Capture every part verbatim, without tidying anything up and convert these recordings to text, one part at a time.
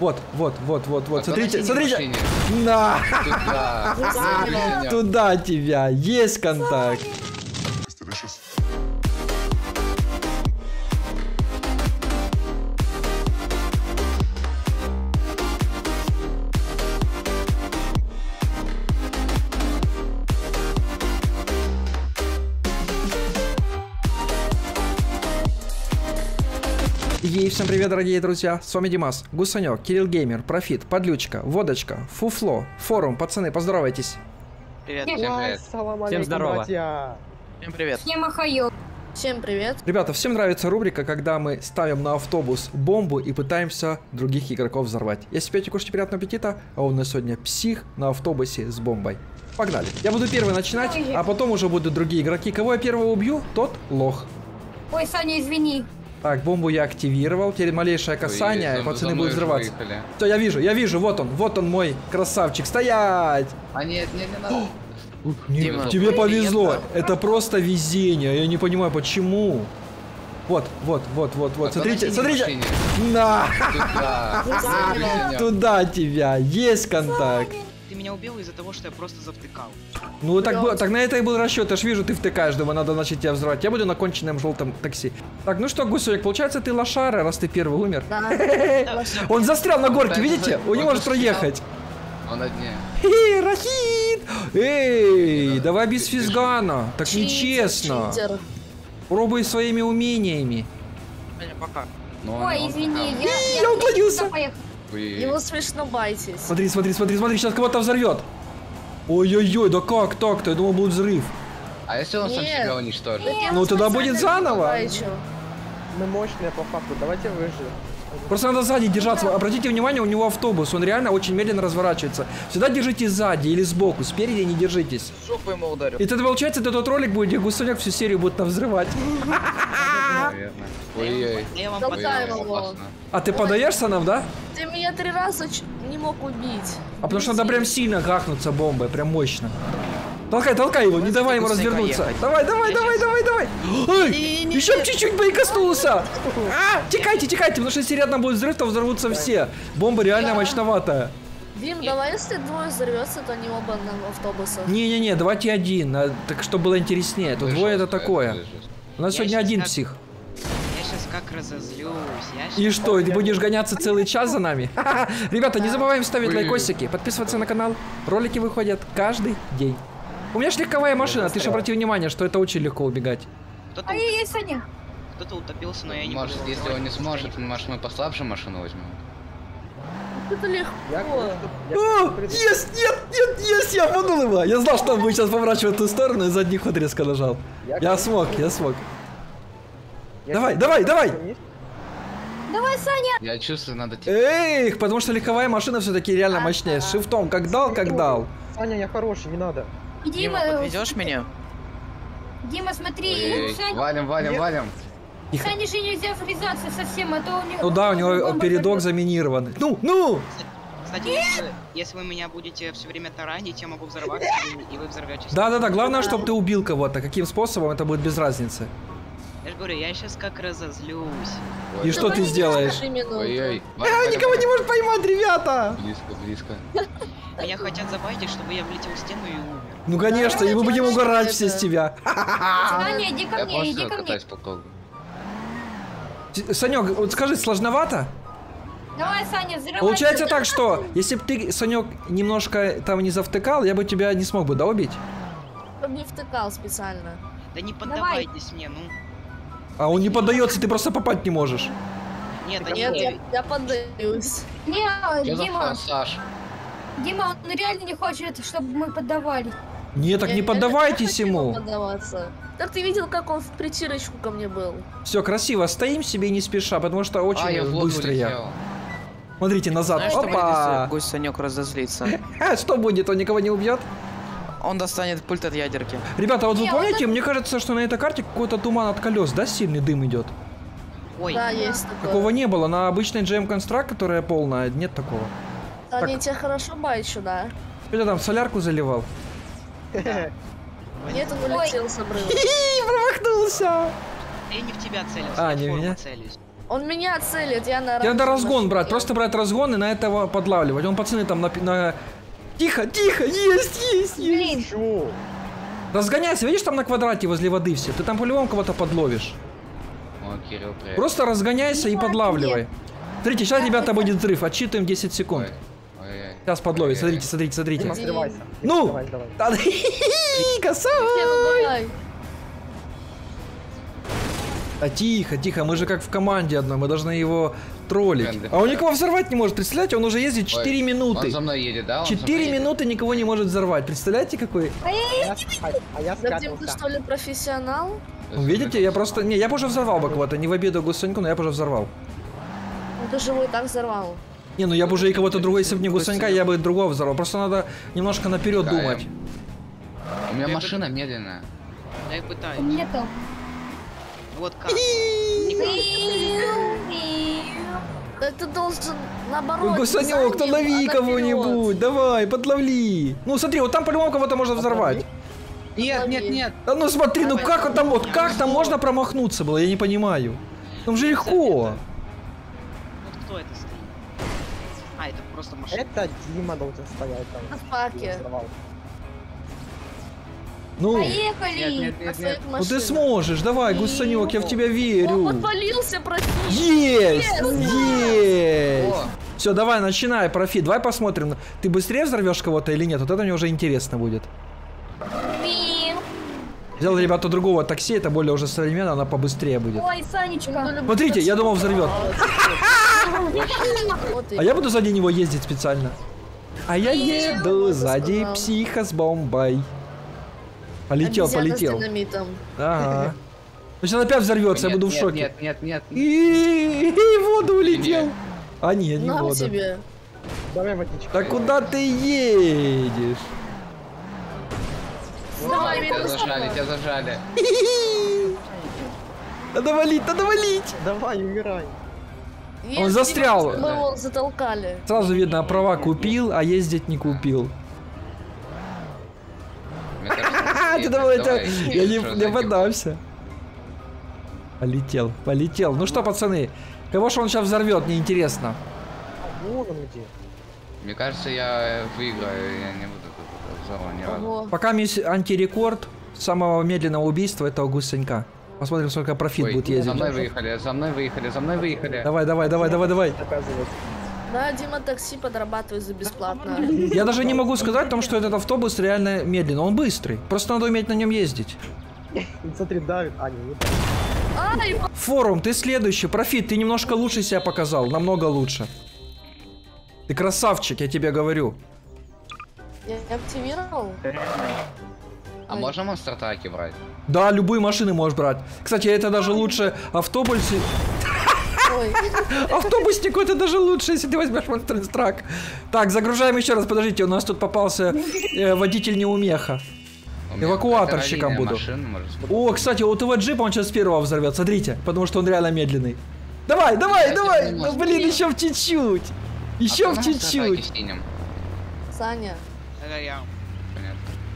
Вот, вот, вот, вот, вот. А смотрите, смотрите. Машине. На! Туда. Туда тебя. Есть контакт. Ей, всем привет, дорогие друзья, с вами Димас, Гусанек, Кирилл Геймер, Профит, Подлючка, Водочка, Фуфло, Форум, пацаны, поздоровайтесь. Привет. Всем привет. Всем здорово. Братья. Всем привет. Всем ахайо. Всем привет. Ребята, всем нравится рубрика, когда мы ставим на автобус бомбу и пытаемся других игроков взорвать. Если пьете, кушайте, приятного аппетита, а у нас сегодня псих на автобусе с бомбой. Погнали. Я буду первый начинать, а потом уже будут другие игроки. Кого я первого убью, тот лох. Ой, Саня, извини. Так, бомбу я активировал, теперь малейшее касание, и пацаны будут взрываться. Все, я вижу, я вижу, вот он, вот он мой красавчик, стоять! А нет, нет, не надо. Не, Дима, тебе повезло, это- это просто везение, я не понимаю почему. Вот, вот, вот, вот, вот, А смотрите, то на смотрите. синей На! Туда. Туда тебя, есть контакт. Ты меня убил из-за того, что я просто завтыкал. Ну так, было, так на это и был расчет, я ж вижу, ты втыкаешь, думаю, надо начать тебя взрывать. Я буду на конченном желтом такси. Так, ну что, Гусоник, получается, ты лошара, раз ты первый умер. Да. Он застрял на горке, Он видите? застрял. Он не Он может застрял. проехать. Он на дне. Эй, Рахит! Эй, давай без физгана. Так Читер, нечестно. читер. Пробуй своими умениями. Саня, пока. Но он- Ой, он извини, пока. я... Я уклонился. туда поехала. Ой, Его смешно байтесь. Смотри, смотри, смотри, смотри, сейчас кого-то взорвет. Ой-ой-ой, да как так-то? Я думал, будет взрыв. А если он сам Нет. себя уничтожит? Ну тогда будет заново. Байчу. Мы мощные по факту, давайте выживем. Просто надо сзади держаться. Обратите внимание, у него автобус, он реально очень медленно разворачивается. Всегда держитесь сзади или сбоку, спереди не держитесь. Жопу ему ударил. И тогда получается, это тот ролик будет, где Гусаняк всю серию будет нам взрывать. Наверное. Ой-ой. Я вам Толкаем Ой-ой, его. опасно. А ты подаешься нам, да? Ты меня три раза ч- не мог убить. А потому что надо прям сильно гахнуться бомбой, прям мощно. Толкай, толкай его, не давай ему развернуться. Давай, давай, давай, давай, давай. Ой, еще чуть-чуть бы и коснулся. А, текайте, текайте, потому что если рядом будет взрыв, то взорвутся все. Бомба реально мощноватая. Дим, давай, если двое взорвется, то не оба на автобусах. Не-не-не, давайте один, а, так чтобы было интереснее. Тут Вы двое это жестко, такое. вы жестко. У нас Я сегодня щас один как- псих. Я сейчас как разозлюсь. Я щас... И что, ты будешь гоняться целый час за нами? Ха-ха. Ребята, не забываем ставить Ой. лайкосики, подписываться на канал. Ролики выходят каждый день. У меня ж легковая машина, ты же обрати внимание, что это очень легко убегать. Кто-то, Ай-яй-яй, Саня. кто-то утопился, но я не Может, буду если его он не трогать. сможет, может, мы послабже машину возьмем? Это легко. О, есть, нет, нет, есть, я обманул его. Я знал, что он будет сейчас поворачивать в ту сторону и задний ход резко нажал. Я смог, я смог. Давай, давай, давай. Давай, Саня. Я чувствую, надо типа... Эх, потому что легковая машина все-таки реально мощнее. С шифтом как дал, как дал. Саня, я хороший, не надо. И Дима, подвезешь меня? Дима, смотри, Ой-ой. Саня, Валим, валим, валим. Сане же нельзя врезаться совсем, а то у него... Ну да, у него бомба передок взорвёт. заминирован. Ну, ну! Кстати, если, если вы меня будете все время таранить, я могу взорваться, и, и вы взорветесь. Да-да-да, главное, чтобы ты убил кого-то. Каким способом, это будет без разницы. Я же говорю, я сейчас как разозлюсь. И что ты сделаешь? Три минуты. Ой-ой. А, никого не может поймать, ребята! Близко, близко. Меня хотят забайтить, чтобы я влетел в стену и умер. Ну, конечно, и мы будем конечно, угорать это- все с тебя. Саня, иди ко Я мне, иди просто ко мне. катаюсь по кругу. Санек, вот скажи, сложновато? Давай, Саня, взрывай. Получается так, что если бы ты, Санек, немножко там не завтыкал, я бы тебя не смог бы, да, убить? Он не втыкал специально. Да не поддавайтесь мне, ну. А он не поддается, ты просто попасть не можешь. Нет, они... Нет, я, я поддаюсь. Не, Что за Дима, форсаж? Дима, он реально не хочет, чтобы мы поддавались. Не, так Я- не я- поддавайтесь я хочу ему. поддаваться. Так ты видел, как он в притирочку ко мне был? Все, красиво, стоим себе не спеша, потому что очень А, я в воду быстро я. улетел. Смотрите, назад. Знаешь, что будет, если Опа! гость Санек разозлится? А, что будет, он никого не убьет? Он достанет пульт от ядерки. Ребята, вот вы Не, помните, мне кажется, что на этой карте какой-то туман от колес, да, сильный дым идет? Ой, Да, есть такое. Такого не было. На обычной джи эм Construct, которая полная, нет такого. Они тебя хорошо байчу, да? Кто там солярку заливал? Нет, он улетел с обрыва. Промахнулся! я не в тебя целился, А, я в не форму меня? целюсь. Он меня целит, я на Тебе надо оранжевом разгон брать, машине. просто брать разгон и на этого подлавливать. Он, пацаны, там на... на... Тихо, тихо, есть, есть, есть. Блин, Чё? Разгоняйся, видишь, там на квадрате возле воды все. Ты там по-любому кого-то подловишь. О, Кирилл, привет. Просто разгоняйся и Нет, подлавливай. Смотрите, сейчас, ребята, будет взрыв. Отчитываем десять секунд. Ой, ой-ой. Сейчас подловит. Смотрите, смотрите, смотрите. Дима, срывайся. Ну! Давай, давай. Да, косой! Не, ну давай. А тихо, тихо, мы же как в команде одной, мы должны его троллить. Бренды. А он никого взорвать не может, представляете? Он уже ездит четыре Ой, минуты. Он за мной едет, да? Он за мной четыре едет? минуты никого не может взорвать. Представляете, какой? А я, а, а я Да, Дим, ты спрятался. что ли профессионал? Ну, видите, я просто... Не, я бы уже взорвал бы кого-то. Не в обиду Гусаньку, но я бы уже взорвал. Ну ты же его и так взорвал. Не, ну я бы уже и кого-то другого, если бы не Гусанька, я бы другого взорвал. Просто надо немножко наперед Каем. думать. У меня Я машина медленная. Я и пытаюсь. мне там. Вот как. Да ты должен наоборот. Ой, Гусанек, не за то ним, лови а кого-нибудь, давай, подловли. Ну смотри, вот там по-любому кого-то можно взорвать. Нет, нет, нет. Да ну смотри, ну как вот там вот, как там можно промахнуться было, я не понимаю. Там же легко. Вот кто это стоит? А, это просто машина. Это Дима должен стоять там. На паке. Взорвал. Ну, Поехали. Нет, нет, На нет, своих нет. ну ты машинах. сможешь, давай, Гусанек, я в тебя Он верю. подпалился, профи. Есть, есть. О. Все, давай, начинай, профит, давай посмотрим, ты быстрее взорвешь кого-то или нет, вот это мне уже интересно будет. Блин. Взял, ребята, другого такси, это более уже современно, она побыстрее будет. Ой, Санечка. Смотрите, я думал взорвет. Вот и- А я буду сзади него ездить специально. А я еду бы сзади сказал. психа с бомбой. Полетел, Обезьяна с полетел. динамитом. Ага. Ну сейчас опять взорвется, я Нет, буду в нет, шоке. Нет, нет, нет. И в воду улетел. А нет, не На вода. тебе. Давай водичку. Да куда ты едешь? Давай, Тебя минус зажали, два. тебя зажали. Надо валить, надо валить. Давай, умирай. Если застрял. Мы его затолкали. Сразу видно, права купил, а ездить не купил. Мне кажется, А, ты нет, думал, я, давай, тебя- я не, что не за поддамся. Полетел, полетел. Ну что, пацаны, кого же он сейчас взорвет, мне интересно. А вон он где. Мне кажется, я выиграю, я не буду тут взорвать ни разу. Ого. Пока есть антирекорд самого медленного убийства этого Гусанька. Посмотрим, сколько профит Ой, будет за ездить. мной выехали, за мной выехали, за мной выехали. Давай, давай, давай, давай, давай. Оказывается. Да, Дима такси подрабатывает за бесплатно. Я даже не могу сказать о том, что этот автобус реально медленный. Он быстрый. Просто надо уметь на нем ездить. Смотри, давит. А, не, не так. Ай, Форум, ты следующий. Профит, ты немножко лучше себя показал. Намного лучше. Ты красавчик, я тебе говорю. я активировал? А можно монстр-траки брать? Да, любые машины можешь брать. Кстати, это даже лучше автобусы. Ой, Автобусник, это даже лучше, если ты возьмешь Monster Truck. Так, загружаем еще раз. Подождите, у нас тут попался э, водитель неумеха. У меня Эвакуаторщиком какая-то буду. машина, может, О, кстати, у ТВ джип он сейчас с первого взорвет. Смотрите, потому что он реально медленный. Давай, давай, Я давай. не Ну, могу. блин, еще в чуть-чуть. Еще А в кто на монстр-траке чуть-чуть. синим? Саня. Это я. Понятно.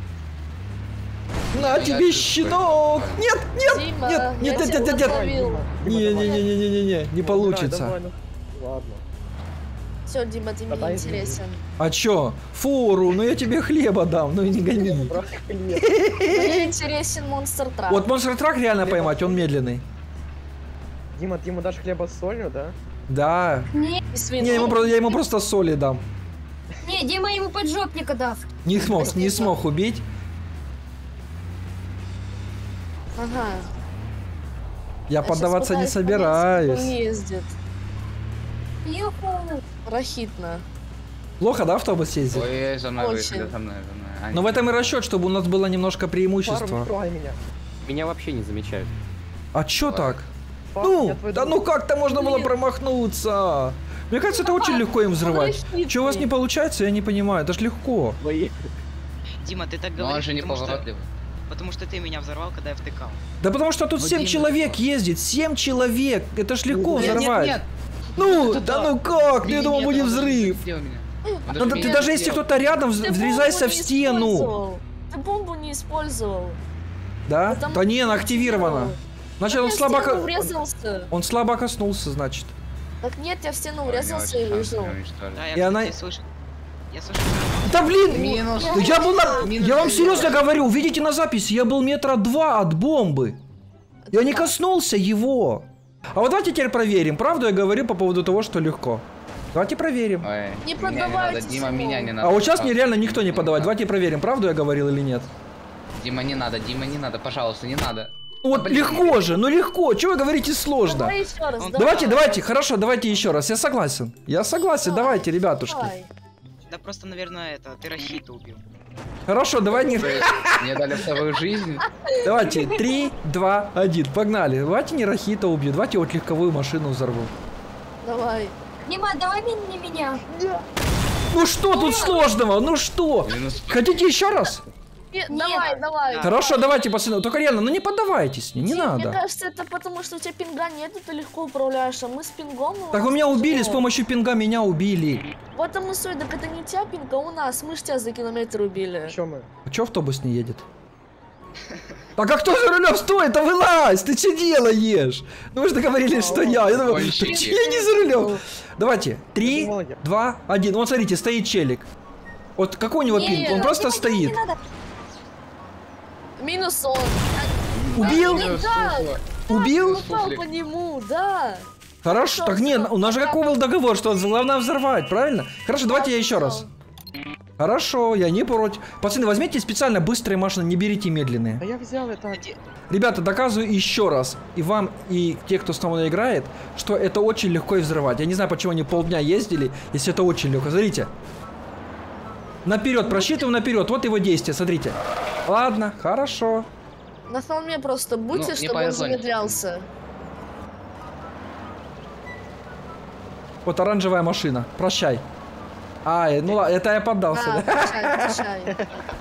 На Я тебе чувствую. щенок. Нет, нет, Дима, нет, я нет, нет, тебя нет, нет. ловил. Не-не-не-не-не-не, не получится. Давай, давай, ну. Ладно. Все, Дима, ты мне Подай интересен. А чё? Фору, ну я тебе хлеба дам, ну и не гони. Брат, хлеб. Мне интересен монстр трак. Вот Monster Truck реально поймать, он медленный. Дима, ты ему дашь хлеба с солью, да? Да. Не, И свиньи. Не, ему, про- я ему просто соли дам. не, Дима ему поджопника даст. Не смог, не Спасибо. смог убить. Ага. Я щас поддаваться не пытаюсь понять, как собираюсь. он ездит. Юху. Рахитно. Плохо, да, автобус ездит? Ой, за мной Очень. выехали, за мной, за мной. А, Но в этом и расчет, чтобы у нас было немножко Фарм, преимущества. открой меня. Меня вообще не замечают. А чё так? Фарм, Ну, я твой да друг. ну как-то можно было промахнуться. Мне кажется, это очень легко им взрывать. Рахитный. Чего у вас не получается, я не понимаю. Это ж легко. Твои. Дима, ты так Но он говоришь, же не потому что, поворотливый. потому что ты меня взорвал, когда я втыкал. Да потому что тут Ну, семь Дима, человек что? ездит. семь человек. Это ж легко Нет, нет, взорвать. нет. Ну, Это да да. ну как? Ты Не, думал, не, будет он даже не взрыв. задел меня. Он Ну, даже да меня ты даже не если задел. кто-то рядом, Ты врезайся бомбу в не стену. использовал. Ты бомбу не использовал. Да? Потому Да не, что она ты активирована. активировал. Значит, он Я в слабо... стену ко- врезался. Он слабо коснулся, значит. Так нет, я в стену Ой, врезался не и очень выжил. хорошо уничтожили. Да, я, И она- кстати, слышу. Я слышу. Да блин! Минус. Я был на... Я вам серьезно говорю, видите на записи, я был метра два от бомбы. Я не коснулся его. А вот давайте теперь проверим, правду я говорю по поводу того, что легко. Давайте проверим. Ой, Не меня не надо, поддавайтесь Дима, ему. меня не надо. А вот сейчас мне пожалуйста. реально никто не подавать. Давайте проверим, правду я говорил или нет. Дима, не надо, Дима, не надо, пожалуйста, не надо. Ну вот Блин. легко же, ну легко. Чего вы говорите сложно? Давай еще раз. Ну, давай. Давайте, давайте, хорошо, давайте еще раз. Я согласен. Я согласен, Давай, давайте, ребятушки. Давай. Да просто, наверное, это, ты Рахита убил. Хорошо, давай не... То есть мне дали вторую жизнь. Давайте, три, два, один, погнали. Давайте не Рахита убью, давайте вот легковую машину взорву. Давай. Дима, давай не меня. Ну что тут сложного? Ну что? Минус. Хотите еще раз? Нет, давай, давай. Хорошо, давайте, пацаны. Только реально, ну не поддавайтесь мне, не Дим, Мне надо. кажется, это потому, что у тебя пинга нет, и ты легко управляешь, а мы с пингом... Так у меня убили, с помощью пинга меня убили. Вот там и суть, так это не тебя пинга, а у нас, мы ж тебя за километр убили. Чё мы? А чё автобус не едет? Так а кто за рулем? Стой, это вылазь! Ты что делаешь? Ну вы же договорились, что я. Я думаю, Гонщики. «Так я не за рулем. Давайте, три, думал, я. два, один. Вот смотрите, стоит челик. Вот какой у него Не, пинг? Он не, просто Дима, Дима, стоит. не надо. Минус он. Убил? Минус, Да. сука. Убил? Попал Суфлик. по нему, да. Хорошо, так нет, у нас же какой был договор, что главное взорвать, правильно? Хорошо, давайте я еще раз. Хорошо, я не против. Пацаны, возьмите специально быстрые машины, не берите медленные. Да я взял это. Ребята, доказываю еще раз, и вам, и те, кто с тобой играет, что это очень легко и взрывать. Я не знаю, почему они полдня ездили, если это очень легко. Смотрите. Наперед, просчитываем наперед. Вот его действие, смотрите. Ладно, хорошо. На холме просто будьте, Ну, не чтобы он повезло. замедлялся. Вот оранжевая машина. Прощай. А, э, ну ладно, это я поддался, Да, да? прощай, прощай.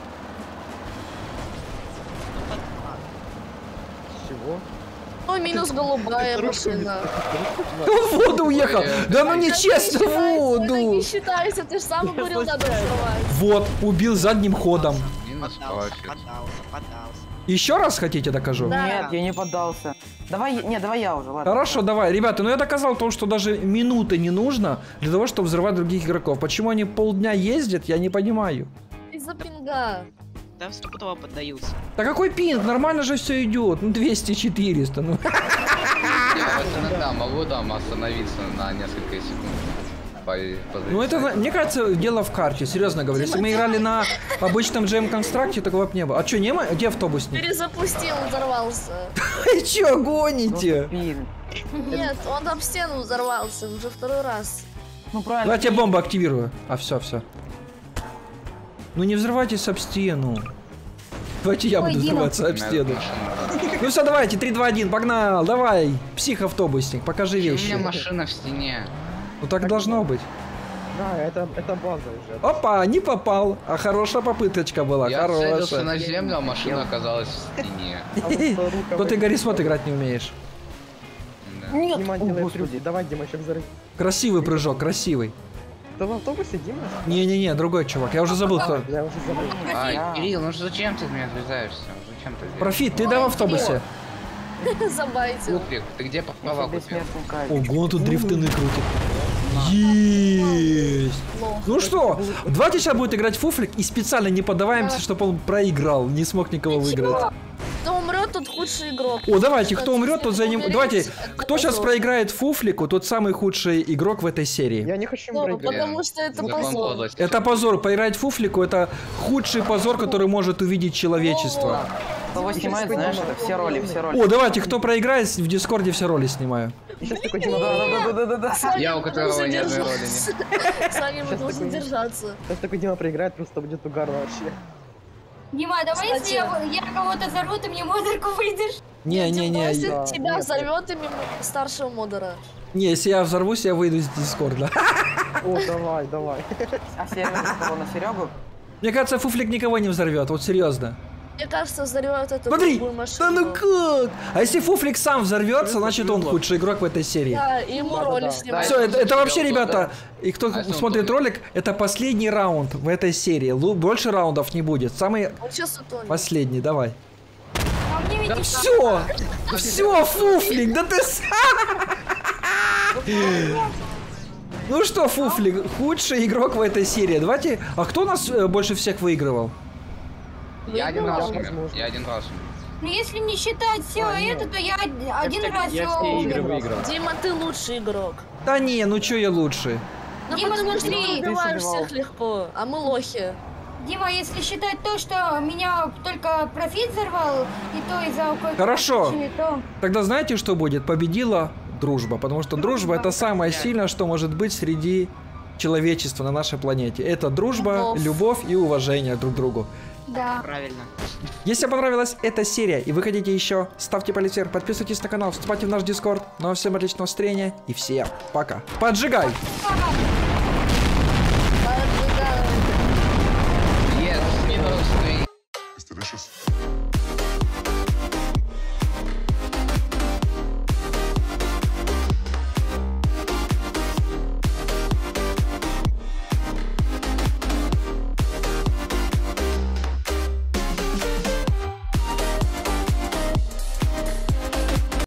Чего? Ну, минус голубая машина. Он в воду уехал. Ой, Да ну Это не нечестно, в считается, это воду. не считается, ты же сам говорил, надо взрывать. Вот, убил задним ходом. Минус Поддался, профит. поддался, поддался. Еще раз хотите докажу? Да. Нет, я не поддался. Давай, не, давай я уже, ладно. Хорошо, давай, ребята, ну я доказал то, что даже минуты не нужно для того, чтобы взрывать других игроков. Почему они полдня ездят, я не понимаю. Из-за пинга. Да, стопудово поддаются. Да какой пинг? Нормально же все идет. Ну двести-четыреста. Ну. Я вот иногда могу там остановиться на несколько секунд. По- ну это, позависать. мне кажется, дело в карте, серьезно говорю. Если мы играли на обычном джем констракте, такого бы не было. А что, не мы? Где автобусник? Перезапустил, взорвался. Вы что, Ну, гоните? блин. Нет, он об стену взорвался уже второй раз. Ну правильно. Давайте я бомбу активирую. А, все, все. Ну не взрывайтесь об стену. Давайте я Ой, буду Дима. взрываться об У меня стену. машина. Ну все, давайте, три, два, один, погнал, давай. Псих-автобусник, покажи У меня вещи. машина в стене. Ну так должно быть. Да, это, это база уже. Опа, не попал. А хорошая попыточка была, Я целился хорошая. на землю, а машина оказалась в стене. А вот рука То ты вы- Гаррисмот играть не умеешь. Да. Нет, Дима о, делает господи. трюки. Давай, Дима, еще взорви. Красивый прыжок, красивый. Ты в автобусе, Дима? Не-не-не, другой чувак. Я уже забыл, кто. Я уже забыл. Ай, Я. Кирилл, ну зачем ты в меня врезаешься? Зачем ты делаешь? Профит, ты да в автобусе? Забайтил. Купик, ты где Я права себе купил? бессмертный кайф. Ого, он тут дрифтыны крутит. Есть. Плохо. Ну что, давайте сейчас будет играть фуфлик и специально не поддаваемся, чтобы он проиграл, не смог никого выиграть. Кто умрет, тот худший игрок. О, давайте, кто Кстати, умрет, тот за ним. умереть, Давайте, это кто сейчас позор. проиграет фуфлику, тот самый худший игрок в этой серии. Я не хочу им Да, проиграть. потому что это Закон позор. подлости. Это позор, поиграть фуфлику это худший позор, который может увидеть человечество. Кого снимает, знаешь, это все роли, все роли. О, давайте, кто проиграет, в Дискорде все роли снимаю. И сейчас такой Дима, Да-да-да-да-да. Я, у которого ни одной роли нет. Саня, мы должны держаться. сейчас такой Дима проиграет, просто будет угарно вообще. Дима, давай, Кстати. если я, я кого-то взорву, ты мне модерку выйдешь. Не-не-не, Если Да, тебя нет, взорвет именно старшего модера. не, если я взорвусь, я выйду из Дискорда. О, давай, давай. А сервер кого на Серегу? Мне кажется, фуфлик никого не взорвет, вот серьезно. Мне кажется, взорвет эту Смотри, другую да машину. ну как? А если фуфлик сам взорвется, значит он худший игрок в этой серии. Да, и ему Да-да-да. роли Да, снимать. Все, это, это вообще, Если он ребята, и кто А если он смотрит тонет? ролик, это последний раунд в этой серии. Лу- Больше раундов не будет. Самый Он сейчас утонет. последний, давай. А мне Извините. Все! Все, Фуфлик, да ты с- Ну что, Фуфлик, худший игрок в этой серии. Давайте. А кто нас э, больше всех выигрывал? Я один раз умер. возможно. Я один раз умер. Ну если не считать все это, то я од- один раз Я всё все игры умер. выиграл. Дима, ты лучший игрок. Да не, ну чё я лучше? Ну Дима, потому что смотри. ты убиваешь Ты убивал. всех легко, а мы лохи. Дима, если считать то, что меня только профит взорвал, и то из-за какой-то Хорошо. причины, то... Тогда знаете, что будет? Победила дружба. Потому что дружба это самое сильное, что может быть среди человечества на нашей планете. Это дружба, Любовь. любовь и уважение друг к другу. Да. Правильно. Если понравилась эта серия и вы хотите еще, ставьте палец вверх, подписывайтесь на канал, вступайте в наш дискорд. Ну а всем отличного настроения и всем пока. Поджигай! Пока.